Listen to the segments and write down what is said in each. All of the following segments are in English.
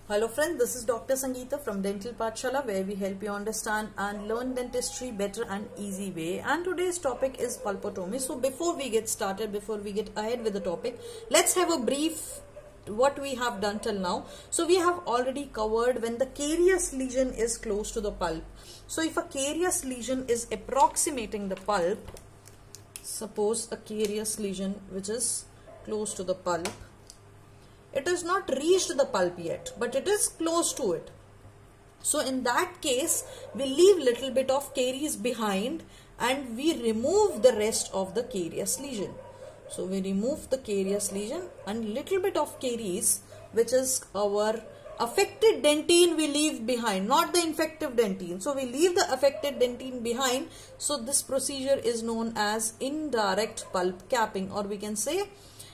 Hello friends, this is Dr. Sangeeta from Dental Pathshala, where we help you understand and learn dentistry better and easy way. And today's topic is pulpotomy. So before we get started, before we get ahead with the topic, let's have a brief what we have done till now. So we have already covered when the carious lesion is close to the pulp. So if a carious lesion is approximating the pulp, suppose a carious lesion which is close to the pulp, it has not reached the pulp yet, but it is close to it. So in that case, we leave little bit of caries behind and we remove the rest of the carious lesion. So we remove the carious lesion and little bit of caries, which is our affected dentine, we leave behind, not the infective dentine. So we leave the affected dentine behind. So this procedure is known as indirect pulp capping, or we can say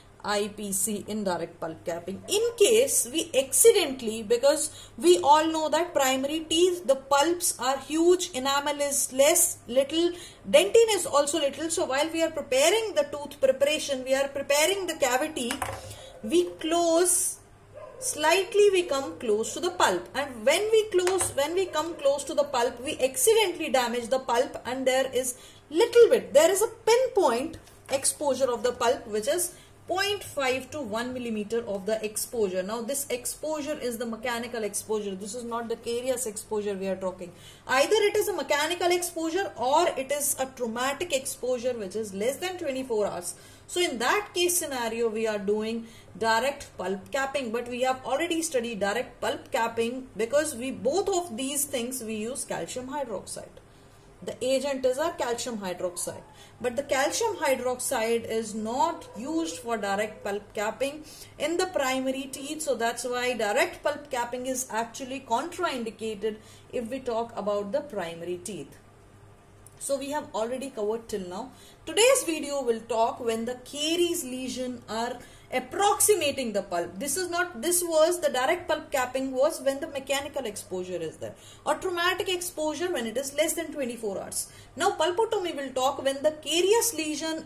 IPC, indirect pulp capping. In case we accidentally, because we all know that primary teeth, the pulps are huge, enamel is less, little, dentine is also little. So while we are preparing the tooth preparation, we are preparing the cavity, we close slightly, we come close to the pulp, and when we come close to the pulp, we accidentally damage the pulp, and there is a pinpoint exposure of the pulp, which is 0.5 to 1 millimeter of the exposure. Now this exposure is the mechanical exposure. This is not the carious exposure we are talking. Either it is a mechanical exposure or it is a traumatic exposure which is less than 24 hours. So in that case scenario, we are doing direct pulp capping, but we have already studied direct pulp capping because both of these things we use calcium hydroxide. The agent is our calcium hydroxide, but the calcium hydroxide is not used for direct pulp capping in the primary teeth. So that's why direct pulp capping is actually contraindicated if we talk about the primary teeth. So we have already covered till now. Today's video will talk when the caries lesion are approximating the pulp. This was the direct pulp capping was when the mechanical exposure is there, or traumatic exposure when it is less than 24 hours. Now pulpotomy will talk when the carious lesion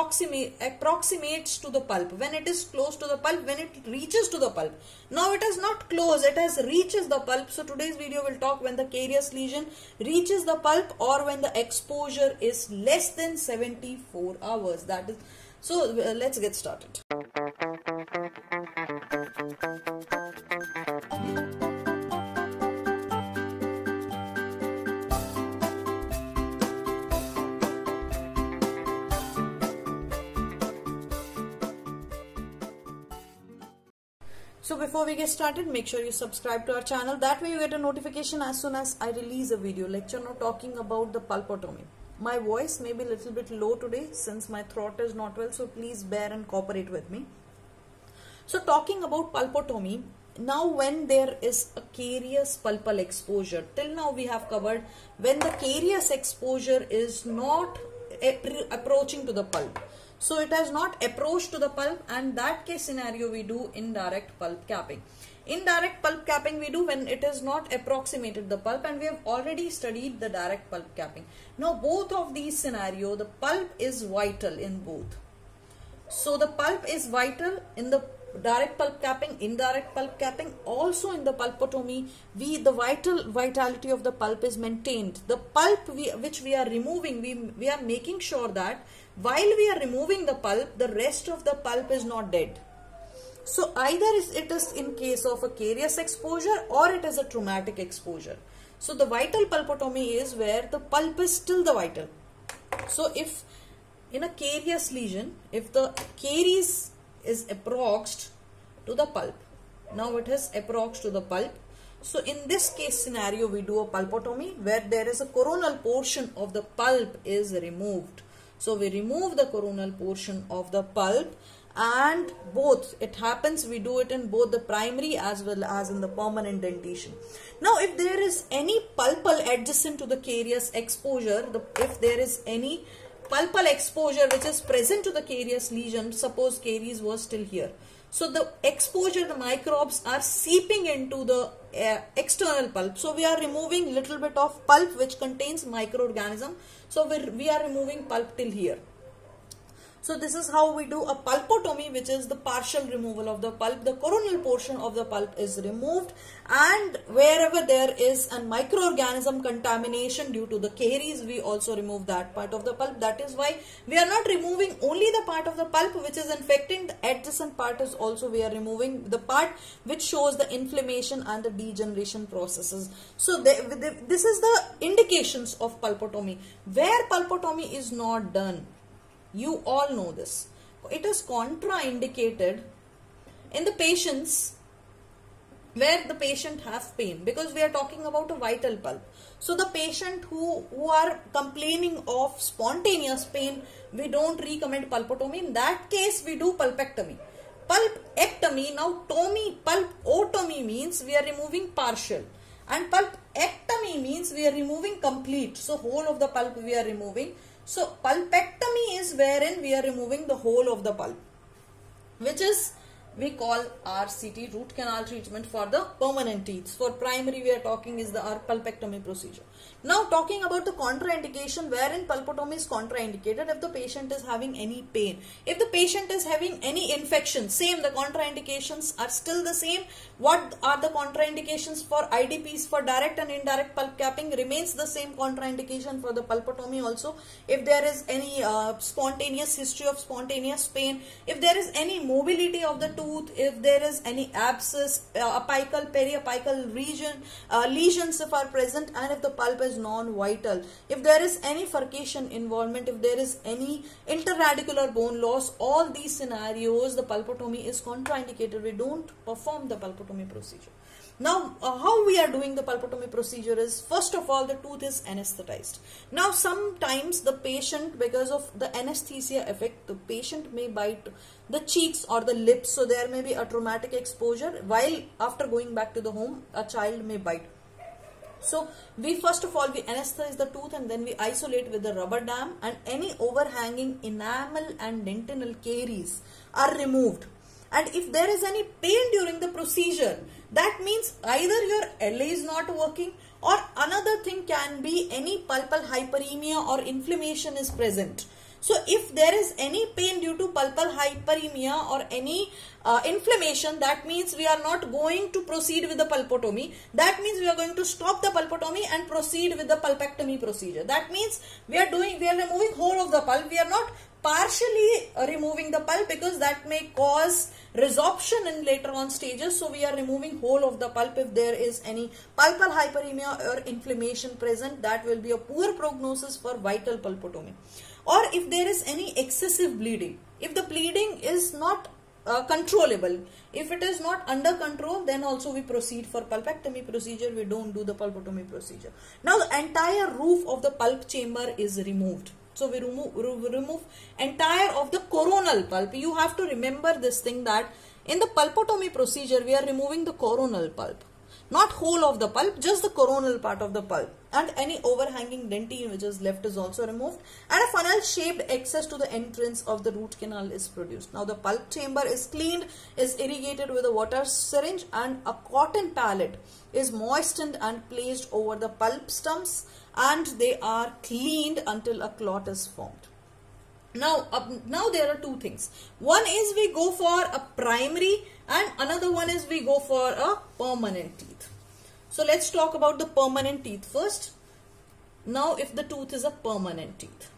approximates to the pulp, when it is close to the pulp, when it reaches to the pulp. Now it is not close, it has reaches the pulp. So today's video will talk when the carious lesion reaches the pulp or when the exposure is less than 74 hours. That is, so let's get started. So before we get started, make sure you subscribe to our channel. That way you get a notification as soon as I release a video lecture now talking about the pulpotomy. My voice may be a little bit low today since my throat is not well, so please bear and cooperate with me. So talking about pulpotomy, now when there is a carious pulpal exposure, till now we have covered when the carious exposure is not approaching to the pulp. So it has not approached to the pulp, and that case scenario we do indirect pulp capping. Indirect pulp capping we do when it is not approximated the pulp, and we have already studied the direct pulp capping. Now both of these scenario, the pulp is vital in both. So the pulp is vital in the direct pulp capping, indirect pulp capping. Also in the pulpotomy, the vitality of the pulp is maintained. The pulp which we are removing, we are making sure that while we are removing the pulp, the rest of the pulp is not dead. So either it is in case of a carious exposure or it is a traumatic exposure. So the vital pulpotomy is where the pulp is still the vital. So if in a carious lesion, if the caries is approached to the pulp, now it has approached to the pulp. So in this case scenario, we do a pulpotomy where there is a coronal portion of the pulp is removed. So we remove the coronal portion of the pulp, and both it happens, we do it in both the primary as well as in the permanent dentition. Now if there is any pulpal adjacent to the carious exposure, if there is any pulpal exposure which is present to the carious lesion, suppose caries was still here. So the exposure, the microbes are seeping into the external pulp. So we are removing little bit of pulp which contains microorganism. So we are removing pulp till here. So this is how we do a pulpotomy, which is the partial removal of the pulp. The coronal portion of the pulp is removed, and wherever there is a microorganism contamination due to the caries, we also remove that part of the pulp. That is why we are not removing only the part of the pulp which is infecting, the adjacent part is also we are removing the part which shows the inflammation and the degeneration processes. So this is the indications of pulpotomy. Where pulpotomy is not done, you all know this. It is contraindicated in the patients where the patient have pain, because we are talking about a vital pulp. So the patient who are complaining of spontaneous pain, we don't recommend pulpotomy. In that case, we do pulpectomy. Pulpectomy, now pulpotomy means we are removing partial, and pulpectomy means we are removing complete. So whole of the pulp we are removing. So pulpectomy is wherein we are removing the whole of the pulp, which is we call RCT, root canal treatment for the permanent teeth. For primary we are talking is the pulpectomy procedure. Now talking about the contraindication wherein pulpotomy is contraindicated if the patient is having any pain. If the patient is having any infection, same, the contraindications are still the same. What are the contraindications for IDPs? For direct and indirect pulp capping remains the same contraindication for the pulpotomy also. If there is any spontaneous history of spontaneous pain, if there is any mobility of the tooth, if there is any abscess, apical, periapical region, lesions if are present, and if the pulp is non-vital, if there is any furcation involvement, if there is any interradicular bone loss, all these scenarios the pulpotomy is contraindicated. We don't perform the pulpotomy procedure. Now how we are doing the pulpotomy procedure is, first of all, the tooth is anesthetized. Now sometimes the patient, because of the anesthesia effect, the patient may bite the cheeks or the lips, so there may be a traumatic exposure while after going back to the home a child may bite. So we first of all we anesthetize the tooth, and then we isolate with the rubber dam, and any overhanging enamel and dentinal caries are removed. And if there is any pain during the procedure, that means either your LA is not working, or another thing can be any pulpal hyperemia or inflammation is present. So if there is any pain due to pulpal hyperemia or any inflammation, that means we are not going to proceed with the pulpotomy. That means we are going to stop the pulpotomy and proceed with the pulpectomy procedure. That means we are removing whole of the pulp. We are not partially removing the pulp, because that may cause resorption in later on stages. So we are removing whole of the pulp. If there is any pulpal hyperemia or inflammation present, that will be a poor prognosis for vital pulpotomy. Or if there is any excessive bleeding, if the bleeding is not controllable, if it is not under control, then also we proceed for pulpectomy procedure. We don't do the pulpotomy procedure. Now the entire roof of the pulp chamber is removed. So we remove entire of the coronal pulp. You have to remember this thing, that in the pulpotomy procedure we are removing the coronal pulp, not whole of the pulp, just the coronal part of the pulp, and any overhanging dentine which is left is also removed, and a funnel shaped access to the entrance of the root canal is produced. Now the pulp chamber is cleaned, is irrigated with a water syringe, and a cotton pallet is moistened and placed over the pulp stumps, and they are cleaned until a clot is formed. Now there are two things. One is we go for a primary, and another one is we go for a permanent teeth. So let's talk about the permanent teeth first. Now if the tooth is a permanent teeth,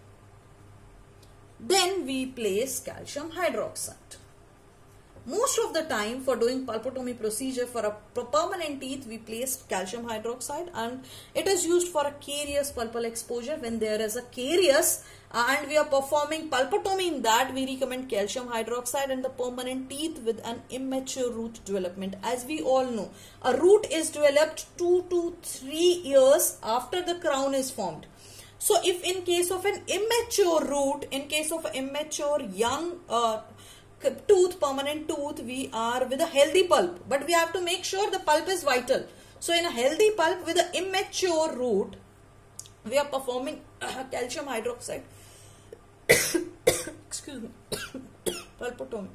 then we place calcium hydroxide. Most of the time for doing pulpotomy procedure for a permanent teeth, we place calcium hydroxide, and it is used for a carious pulpal exposure. When there is a carious and we are performing pulpotomy, in that we recommend calcium hydroxide. And the permanent teeth with an immature root development. As we all know, a root is developed 2 to 3 years after the crown is formed. So if in case of an immature root, in case of an immature young tooth, permanent tooth, we are with a healthy pulp, but we have to make sure the pulp is vital. So in a healthy pulp with an immature root, we are performing calcium hydroxide excuse me pulpotomy.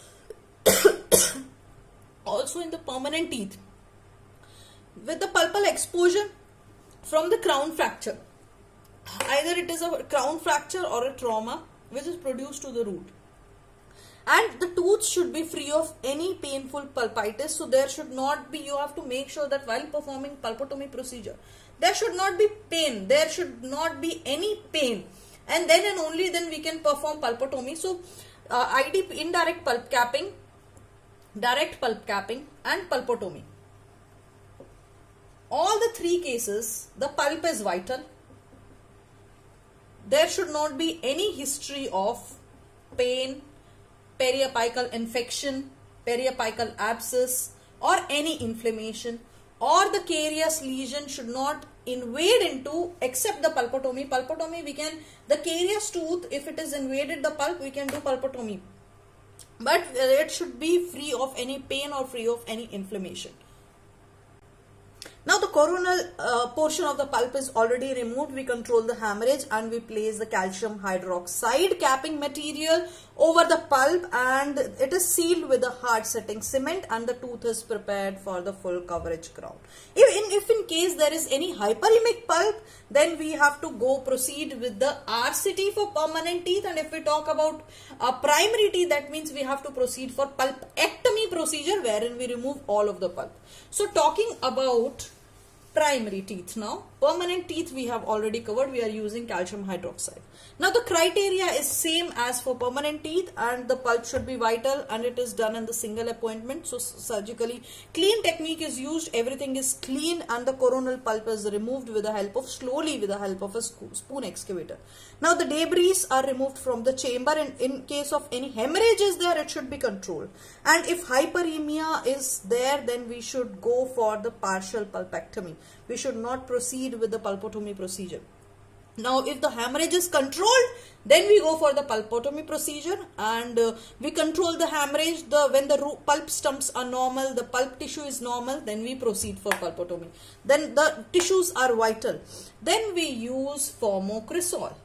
Also in the permanent teeth, with the pulpal exposure from the crown fracture, either it is a crown fracture or a trauma, which is produced to the root. And the tooth should be free of any painful pulpitis. So there should not be, you have to make sure that while performing pulpotomy procedure, there should not be pain, there should not be any pain, and then and only then we can perform pulpotomy. So IDP, indirect pulp capping, direct pulp capping and pulpotomy. All the three cases, the pulp is vital. There should not be any history of pain, periapical infection, periapical abscess or any inflammation, or the carious lesion should not invade into, except the pulpotomy. Pulpotomy, we can, the carious tooth, if it is invaded the pulp, we can do pulpotomy. But it should be free of any pain or free of any inflammation. Now the coronal portion of the pulp is already removed. We control the hemorrhage and we place the calcium hydroxide capping material over the pulp, and it is sealed with a hard setting cement, and the tooth is prepared for the full coverage crown. If in case there is any hyperemic pulp, then we have to proceed with the RCT for permanent teeth, and if we talk about primary teeth, that means we have to proceed for pulpectomy procedure, wherein we remove all of the pulp. So talking about primary teeth now, permanent teeth we have already covered, we are using calcium hydroxide. Now the criteria is same as for permanent teeth, and the pulp should be vital, and it is done in the single appointment. So surgically clean technique is used, everything is clean, and the coronal pulp is removed with the help of, slowly with the help of a spoon excavator. Now the debris are removed from the chamber, and in case of any hemorrhage is there, it should be controlled. And if hyperemia is there, then we should go for the partial pulpectomy. We should not proceed with the pulpotomy procedure. Now if the hemorrhage is controlled, then we go for the pulpotomy procedure, and we control the hemorrhage. When the pulp stumps are normal, the pulp tissue is normal, then we proceed for pulpotomy. Then the tissues are vital. Then we use formocresol.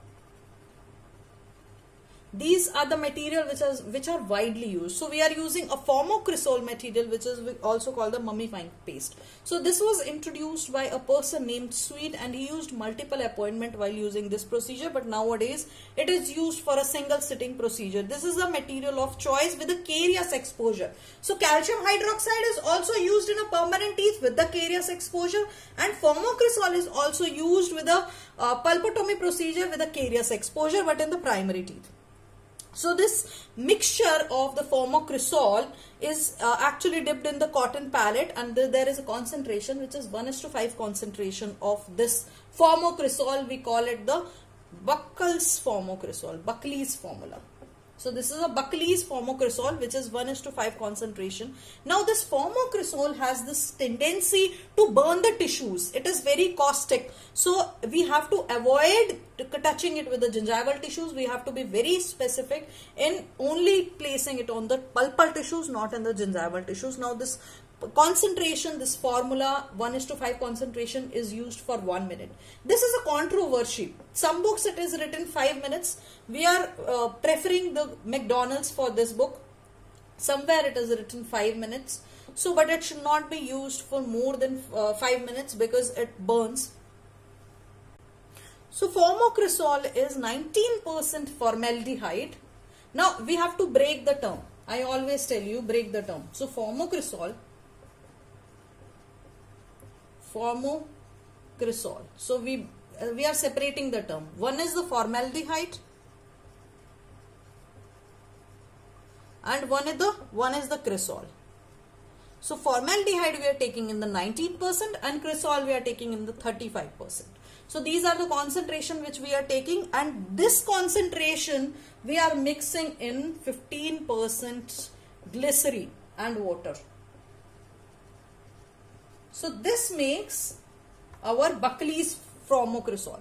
These are the material which are widely used. So we are using a formocresol material, which is also called the mummifying paste. So this was introduced by a person named Sweet, and he used multiple appointment while using this procedure, but nowadays it is used for a single sitting procedure. This is a material of choice with a carious exposure. So calcium hydroxide is also used in a permanent teeth with the carious exposure, and formocresol is also used with a pulpotomy procedure with a carious exposure, but in the primary teeth. So this mixture of the formocresol is actually dipped in the cotton pallet, and there is a concentration which is 1:5 concentration of this formocresol. We call it the Buckley's formocresol, Buckley's formula. So this is a Buckley's formocresol, which is 1:5 concentration. Now this formocresol has this tendency to burn the tissues. It is very caustic. So we have to avoid touching it with the gingival tissues. We have to be very specific in only placing it on the pulpal tissues, not in the gingival tissues. Now this concentration, this formula 1:5 concentration is used for 1 minute. This is a controversy. Some books it is written 5 minutes. We are preferring the McDonald's for this book. Somewhere it is written 5 minutes. So but it should not be used for more than 5 minutes because it burns. So formocresol is 19% formaldehyde. Now we have to break the term. I always tell you, break the term. So formocresol. So we are separating the term. One is the formaldehyde, and one is the cresol. So formaldehyde we are taking in the 19%, and cresol we are taking in the 35%. So these are the concentration which we are taking, and this concentration we are mixing in 15% glycerin and water. So this makes our Buckley's formocresol.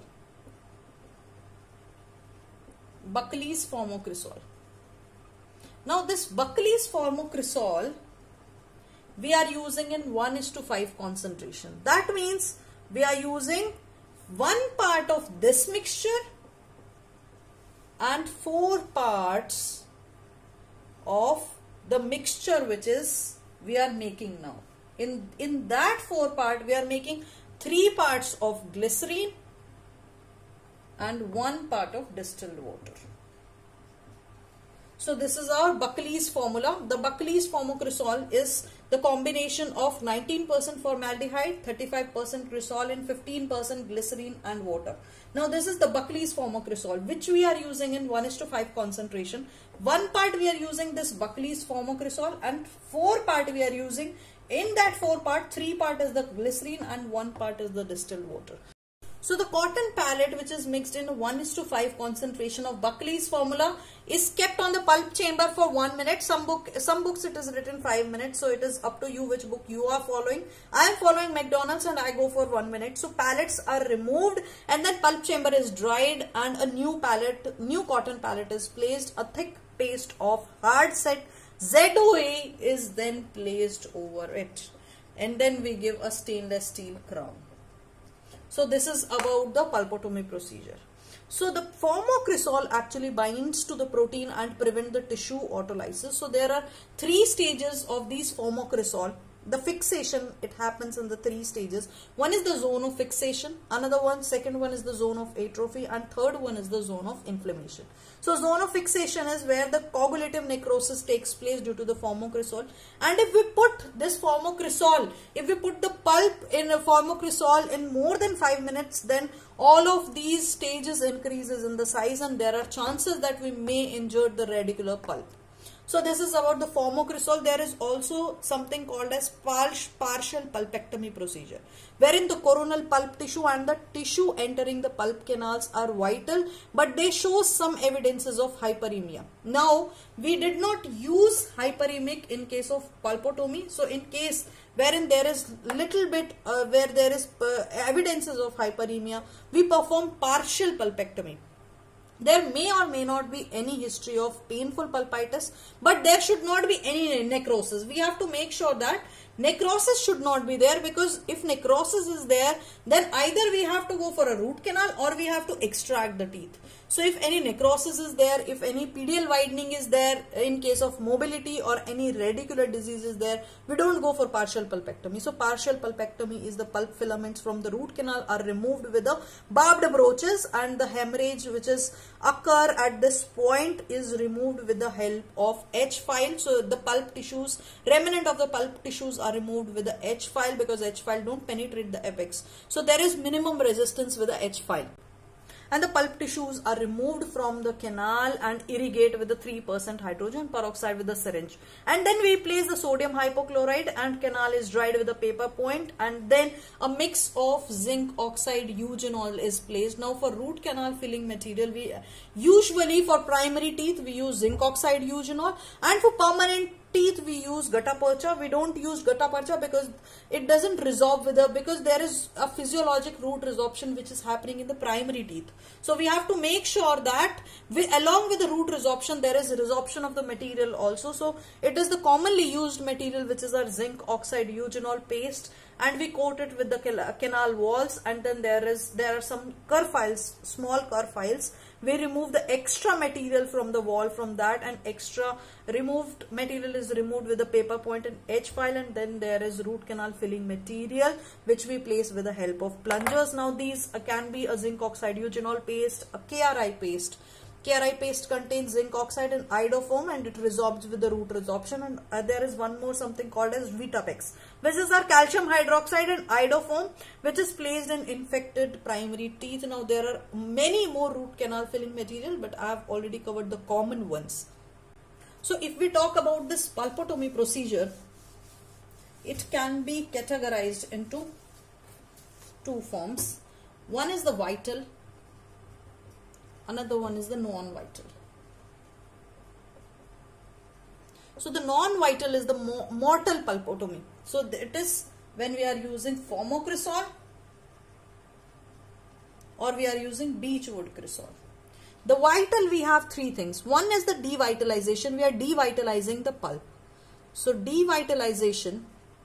Buckley's formocresol. Now this Buckley's formocresol we are using in 1:5 concentration. That means we are using 1 part of this mixture and 4 parts of the mixture which is we are making now. In that 4 part we are making 3 parts of glycerine and 1 part of distilled water. So this is our Buckley's formula. The Buckley's formocresol is the combination of 19% formaldehyde, 35% cresol and 15% glycerine and water. Now this is the Buckley's formocresol, which we are using in 1:5 concentration. One part we are using this Buckley's formocresol and 4 part we are using. In that 4 part, 3 part is the glycerine and 1 part is the distilled water. So the cotton pallet, which is mixed in 1:5 concentration of Buckley's formula, is kept on the pulp chamber for 1 minute. Some books it is written 5 minutes. So it is up to you which book you are following. I am following McDonald's and I go for 1 minute. So pallets are removed and then pulp chamber is dried and a new cotton pallet is placed. A thick paste of hard set ZOA is then placed over it. And then we give a stainless steel crown. So this is about the pulpotomy procedure. So the formocresol actually binds to the protein and prevent the tissue autolysis. So there are 3 stages of these formocresol. The fixation, it happens in the 3 stages. One is the zone of fixation, second one is the zone of atrophy, and third one is the zone of inflammation. So zone of fixation is where the coagulative necrosis takes place due to the formocresol. And if we put this formocresol, if we put the pulp in a formocresol in more than 5 minutes, then all of these stages increases in the size and there are chances that we may injure the radicular pulp. So this is about the formocresol. There is also something called as partial pulpectomy procedure, wherein the coronal pulp tissue and the tissue entering the pulp canals are vital, but they show some evidences of hyperemia. Now, we did not use hyperemic in case of pulpotomy. So in case wherein there is little bit where there is evidences of hyperemia, we perform partial pulpectomy. There may or may not be any history of painful pulpitis, but there should not be any necrosis. We have to make sure that necrosis should not be there, because if necrosis is there, then either we have to go for a root canal or we have to extract the teeth. So if any necrosis is there, if any pedial widening is there in case of mobility or any radicular disease is there, we don't go for partial pulpectomy. So partial pulpectomy is the pulp filaments from the root canal are removed with the barbed broaches, and the hemorrhage which is occur at this point is removed with the help of H-file. So the pulp tissues, remnant of the pulp tissues are removed with the H-file, because H-file don't penetrate the apex. So there is minimum resistance with the H-file. And the pulp tissues are removed from the canal and irrigate with the 3% hydrogen peroxide with the syringe. And then we place the sodium hypochlorite and canal is dried with a paper point, and then a mix of zinc oxide eugenol is placed. Now for root canal filling material, we usually for primary teeth we use zinc oxide eugenol, and for permanent teeth we use gutta percha. We don't use gutta percha because it doesn't resorb with because there is a physiologic root resorption which is happening in the primary teeth. So we have to make sure that along with the root resorption there is resorption of the material also. So it is the commonly used material which is our zinc oxide eugenol paste, and we coat it with the canal walls, and then there are some curve files, small curve files. We remove the extra material from the wall from that, and extra removed material is removed with a paper point and H-file, and then there is root canal filling material which we place with the help of plungers. Now these can be a zinc oxide eugenol paste, a KRI paste. KRI paste contains zinc oxide and iodoform, and it resorbs with the root resorption. And there is one more something called as Vitapex, which is our calcium hydroxide and iodoform, which is placed in infected primary teeth. Now there are many more root canal filling material, but I have already covered the common ones. So if we talk about this pulpotomy procedure, it can be categorized into 2 forms. One is the vital, another one is the non-vital. So the non-vital is the mortal pulpotomy. So it is when we are using formocresol or we are using beechwood cresol. The vital, we have 3 things. One is the devitalization. We are devitalizing the pulp. So devitalization,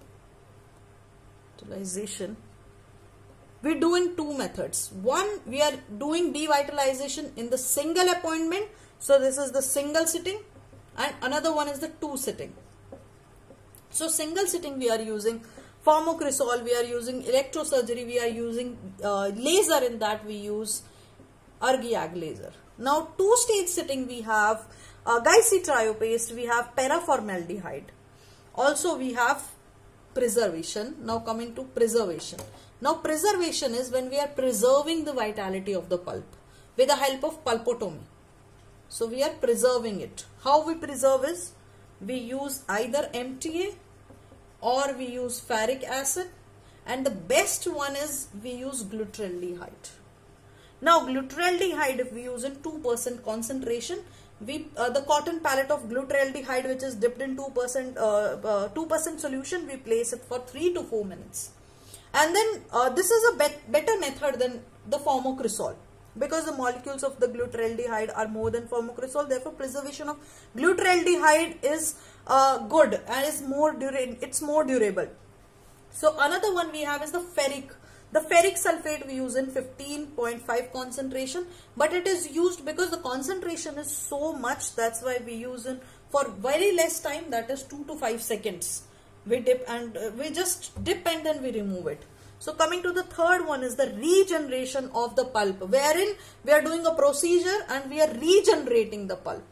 we do in 2 methods. One, we are doing devitalization in the single appointment. So this is the single sitting, and another one is the 2 sitting. So single sitting we are using formocresol, we are using electrosurgery, we are using laser. In that we use Ergiag laser. Now 2-stage sitting we have Diacetiopaste, we have paraformaldehyde. Also we have preservation. Now coming to preservation. Now preservation is when we are preserving the vitality of the pulp with the help of pulpotomy. So we are preserving it. How we preserve is we use either MTA or we use ferric acid, and the best one is we use glutaraldehyde. Now glutaraldehyde, if we use in 2% concentration, the cotton pellet of glutaraldehyde which is dipped in 2% solution, we place it for 3 to 4 minutes. And then this is a better method than the formocresol, because the molecules of the glutaraldehyde are more than formocresol. Therefore preservation of glutaraldehyde is good and is more durable. So another one we have is the ferric. The ferric sulfate we use in 15.5 concentration, but it is used because the concentration is so much, that's why we use it for very less time, that is 2 to 5 seconds. We dip and then we remove it. So coming to the third one is the regeneration of the pulp, wherein we are doing a procedure and we are regenerating the pulp.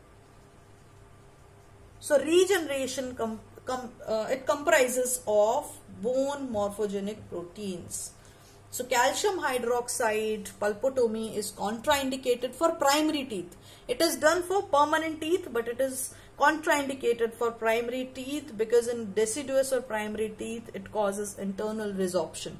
So regeneration it comprises of bone morphogenic proteins. So calcium hydroxide pulpotomy is contraindicated for primary teeth. It is done for permanent teeth, but it is contraindicated for primary teeth because in deciduous or primary teeth it causes internal resorption.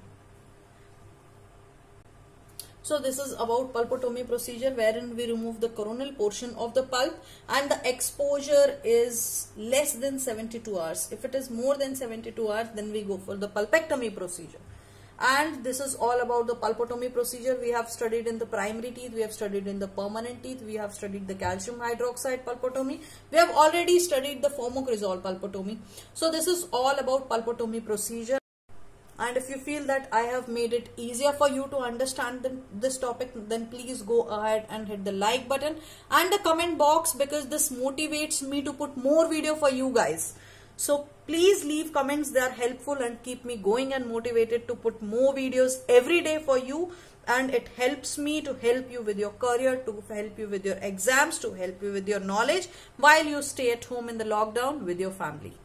So this is about pulpotomy procedure, wherein we remove the coronal portion of the pulp and the exposure is less than 72 hours. If it is more than 72 hours, then we go for the pulpectomy procedure. And this is all about the pulpotomy procedure. We have studied in the primary teeth, we have studied in the permanent teeth, we have studied the calcium hydroxide pulpotomy, we have already studied the formocresol pulpotomy. So this is all about pulpotomy procedure. And if you feel that I have made it easier for you to understand this topic, then please go ahead and hit the like button and the comment box, because this motivates me to put more video for you guys. So please leave comments, they are helpful and keep me going and motivated to put more videos every day for you. And it helps me to help you with your career, to help you with your exams, to help you with your knowledge while you stay at home in the lockdown with your family.